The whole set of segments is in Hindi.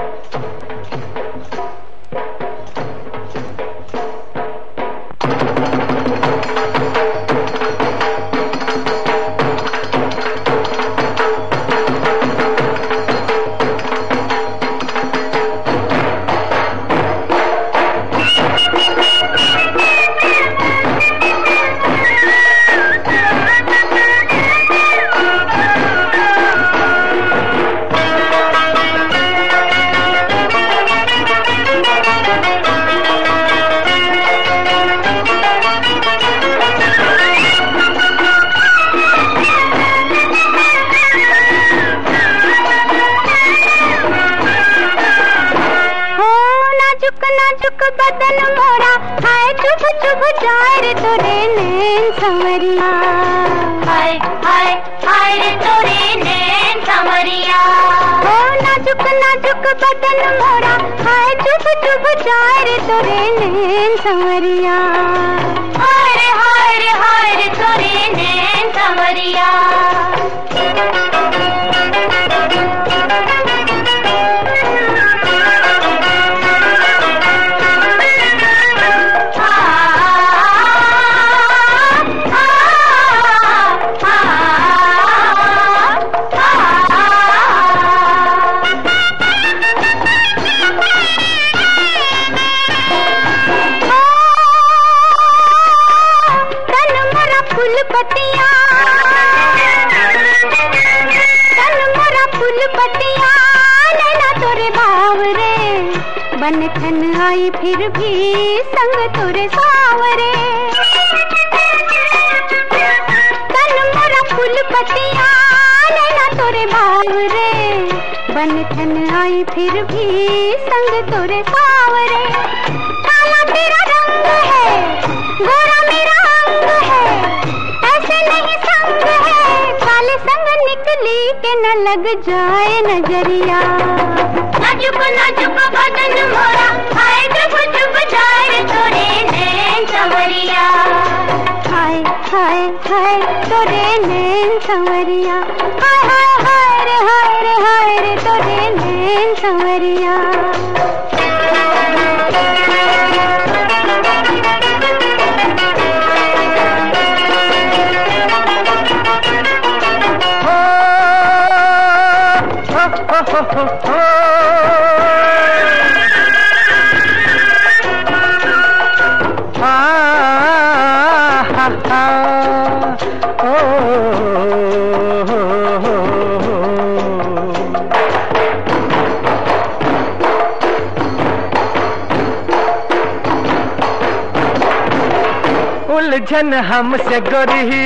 बदन मोरा हाय चुभ चुभ जाए रे तोरे नैन संवरिया, हाय हाय हाय रे तोरे नैन संवरिया। ओ नाजुक नाजुक बदन मोरा हाय चुभ चुभ जाए रे तोरे नैन संवरिया, हाय रे तोरे नैन संवरिया। बन ठन आई फिर भी संग तुरे सावरे, तन मोरा फूल पतिया नैना तोरे भावरे। बन ठन आई फिर भी संग तुरे सावरे। काला तेरा रंग है गोरा मेरा अंग है, ऐसे नहीं संग है काले संग निकली के न लग जाए नजरिया। नाजुक नाजुक बदन मोरा हाय चुभ चुभ जाए रे तोरे नैन संवरिया, हाय हाय हाय तोरे नैन संवरिया, हाय हाय रे तोरे नैन संवरिया। उलझन हमसे गोरी,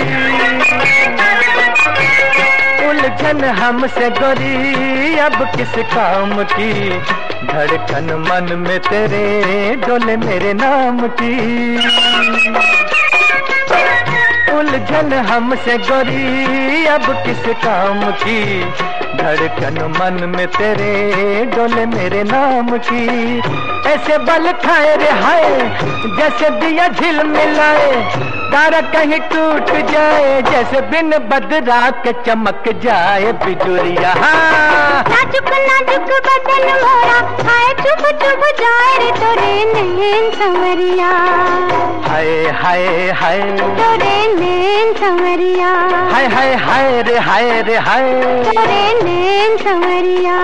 उलझन हमसे गोरी अब किस काम की। धड़कन मन में तेरे डोले मेरे नाम की। उलझन हमसे गोरी अब किस काम की। धड़कन मन में तेरे डोले मेरे नाम की। ऐसे बल खाए रे हाय जैसे दिया झिल मिलाए, तारा कहीं टूट जाए जैसे बिन बदरा के चमक जाए बिजुरिया। नाजुक नाजुक बदन मोरा हाय चुभ चुभ जाए रे तोरे नैन संवरिया, हाय हाय हाय तोरे नैन संवरिया, हाय हाय हाय रे हाय तोरे नैन संवरिया।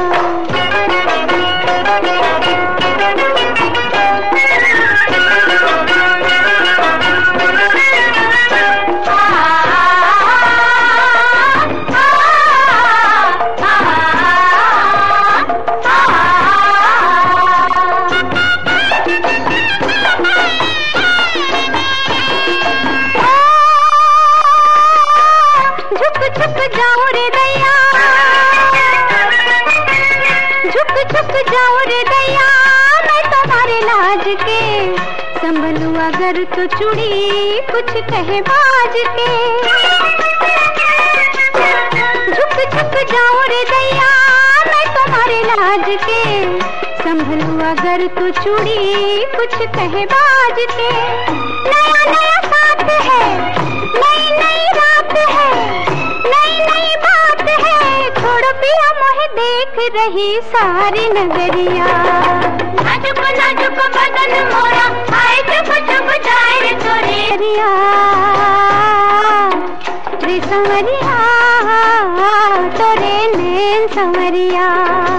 झुक जाऊं रे दैया, झुक झुक जाऊं रे दैया, मैं तुम्हारे लाज के संभलूं अगर तो चूड़ी कुछ कहे बाज के। झुक झुक जाऊं रे दैया, मैं तुम्हारे लाज के संभलूं अगर तो चूड़ी कुछ कहे बाज के। नया नया साथ है, नई नई रात है, नई नई बात है, छोड़ पिया मोहे देख रही सारी नगरिया। नाजुक नाजुक बदन मोरा हाय चुप चुप जाए रे तोरे रिया रे संवरिया तोरे नैन संवरिया।